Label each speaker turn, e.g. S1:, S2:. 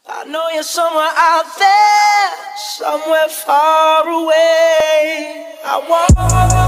S1: I know you're somewhere out there, somewhere far away. I want